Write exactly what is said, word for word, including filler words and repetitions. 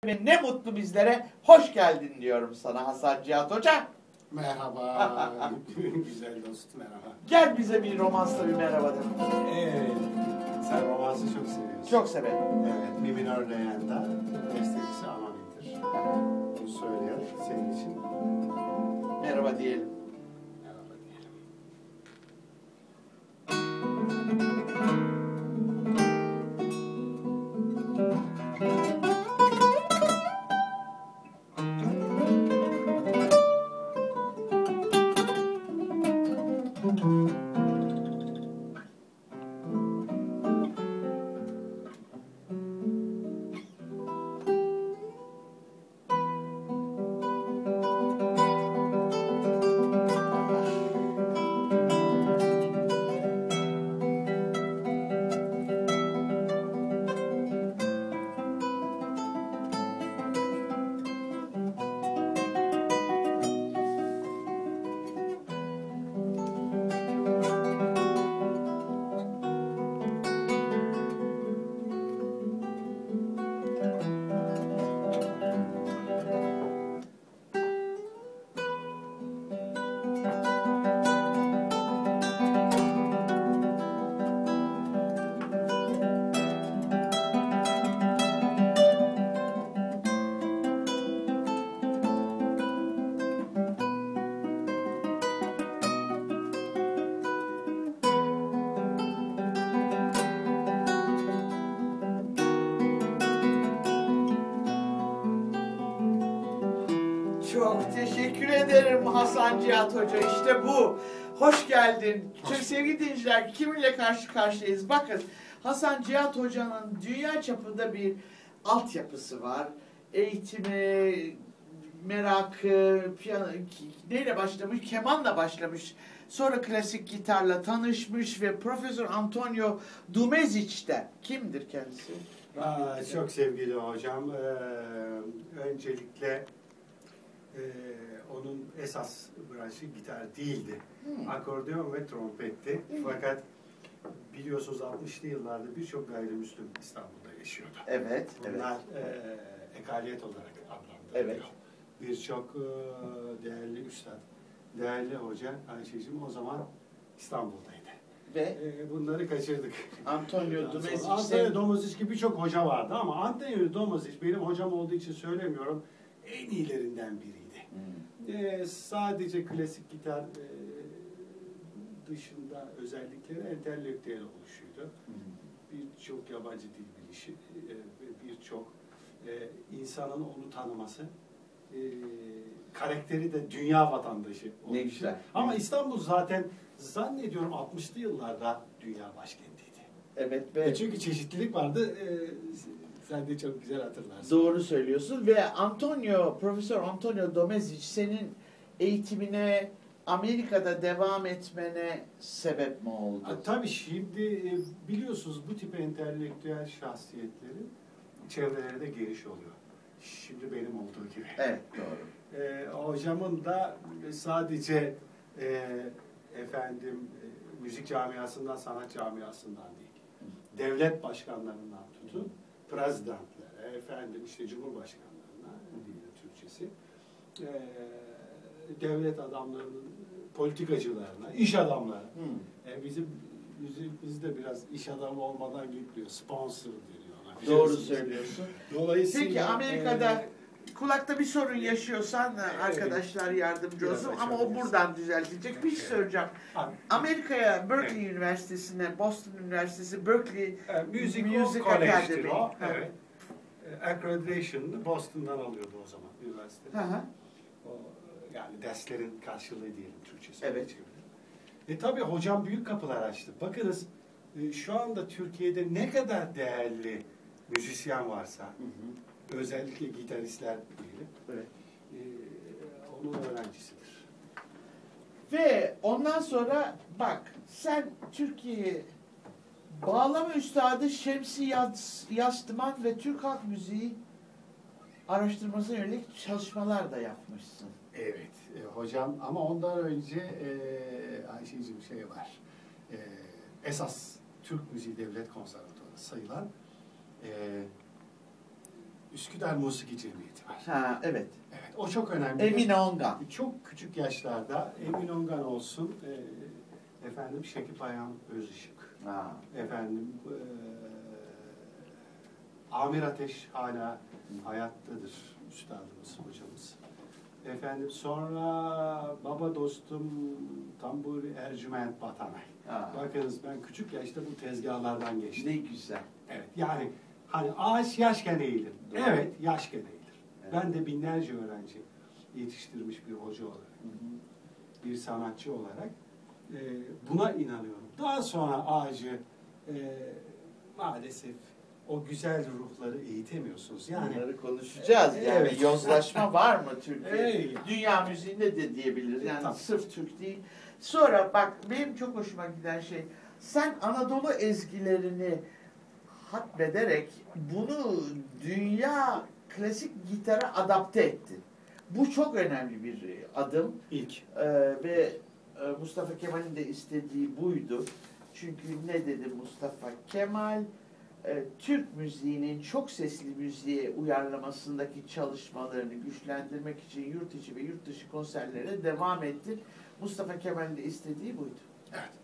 Ve ne mutlu bizlere, hoş geldin diyorum sana Hasan Cihat Hoca. Merhaba, güzel dost, merhaba. Gel bize bir romansla bir merhaba de. Evet, sen romansı çok seviyorsun. Çok severim. Evet, Mi minör Reyanda, bestecisi Amamin'dir. Bunu söyleyen senin için Merhaba diyelim. merhaba diyelim. Çok teşekkür ederim Hasan Cihat Hoca. İşte bu. Hoş geldin. Çok sevgili dinleyiciler, kiminle karşı karşıyayız? Bakın, Hasan Cihat Hoca'nın dünya çapında bir altyapısı var. Eğitimi, merakı, piyano, neyle başlamış? Kemanla başlamış. Sonra klasik gitarla tanışmış ve Profesör Antonio Dumeziç'te. Kimdir kendisi? Aa, çok sevgili hocam, ee, öncelikle Ee, onun esas branşı gitar değildi. Hmm. Akordeon ve trompetti. Hmm. Fakat biliyorsunuz altmışlı yıllarda birçok gayrimüslim İstanbul'da yaşıyordu. Evet. Bunlar evet. E, ekaliyet olarak adlandırılıyor. Evet. Birçok e, değerli üstad, değerli hoca Ayşe'cim o zaman İstanbul'daydı. Ve e, bunları kaçırdık. Antonio Dumeziç. Antonio Dumeziç gibi birçok hoca vardı ama Antonio Dumeziç benim hocam olduğu için söylemiyorum. En iyilerinden biriydi. Hmm. Ee, sadece klasik gitar e, dışında özellikleri entelektüel oluşuydu. Hmm. Birçok yabancı dil bilişi, e, birçok e, insanın onu tanıması, e, karakteri de dünya vatandaşı oluşu. Ne güzel. Ama İstanbul zaten zannediyorum altmışlı yıllarda dünya başkentiydi. Evet. evet. E çünkü çeşitlilik vardı. E, Sen de çok güzel hatırlarsın. Doğru söylüyorsun ve Antonio, Profesör Antonio Dumeziç senin eğitimine Amerika'da devam etmene sebep mi oldu? Ha, tabii şimdi biliyorsunuz bu tip entelektüel şahsiyetlerin çevreleri de geniş oluyor. Şimdi benim olduğu gibi. Evet, doğru. Ee, hocamın da sadece e, efendim e, müzik camiasından, sanat camiasından değil. Hı. Devlet başkanlarından tutun. Prezidentlere, efendim işte cumhurbaşkanlarına diyelim Türkçesi, ee, devlet adamlarının politikacılarına, iş adamları. Hmm. Ee, bizim bizde biraz iş adamı olmadan gitmiyor, sponsor deniyor ona. Doğru söylüyorsun. Dolayısıyla peki Amerika'da e, kulakta bir sorun yaşıyorsan arkadaşlar yardımcı olsun ama o buradan düzeltilecek. Bir şey söyleyeceğim. Amerika'ya Berkeley evet. Üniversitesi'ne, Boston Üniversitesi, Berkeley e, Music, Music Academy. O, evet. Accreditation'ı Boston'dan alıyordu o zaman üniversite. Hı hı. O, yani derslerin karşılığı diyelim Türkçesi. Evet. E tabii hocam büyük kapılar açtı. Bakınız e, şu anda Türkiye'de ne kadar değerli müzisyen varsa, hı hı. özellikle gitaristler diyelim, evet. e, onun öğrencisidir. Ve ondan sonra bak sen Türkiye'ye bağlama üstadı Şemsi Yaz, Yastıman ve Türk Halk Müziği araştırmasına yönelik çalışmalar da yapmışsın. Evet e, hocam ama ondan önce e, Ayşe'cim şey var. E, esas Türk Müziği Devlet Konservatuarı sayılan e, Üsküdar Musiki Cemiyeti var. Ha, evet. Evet, o çok önemli. Emin Ongan. Çok küçük yaşlarda Emin Ongan olsun, e, efendim Şekip Ayhan Özışık, Ha. efendim e, Amir Ateş hala hayattadır, üstadımız, hocamız. Efendim sonra baba dostum Tamburi Ercüment Batanay. Ha. Bakınız ben küçük yaşta bu tezgahlardan geçtim. Ne güzel. Evet, yani hani ağaç yaşken eğilir. Doğru. Evet, yaşken eğilir. Evet. Ben de binlerce öğrenci yetiştirmiş bir hoca olarak, Hı hı. bir sanatçı olarak e, buna inanıyorum. Daha sonra ağacı e, maalesef o güzel ruhları eğitemiyorsunuz. Yani Bunları konuşacağız. Yani Evet. yozlaşma var mı Türkiye? Evet. Dünya müziğinde de diyebiliriz. Yani Tabii. sırf Türk değil. Sonra bak benim çok hoşuma giden şey, sen Anadolu ezgilerini hatmederek bunu dünya klasik gitara adapte ettin. Bu çok önemli bir adım. ilk. Ee, ve e, Mustafa Kemal'in de istediği buydu. Çünkü ne dedi Mustafa Kemal? E, Türk müziğinin çok sesli müziğe uyarlamasındaki çalışmalarını güçlendirmek için yurt içi ve yurt dışı konserlere devam ettir. Mustafa Kemal'in de istediği buydu. Evet.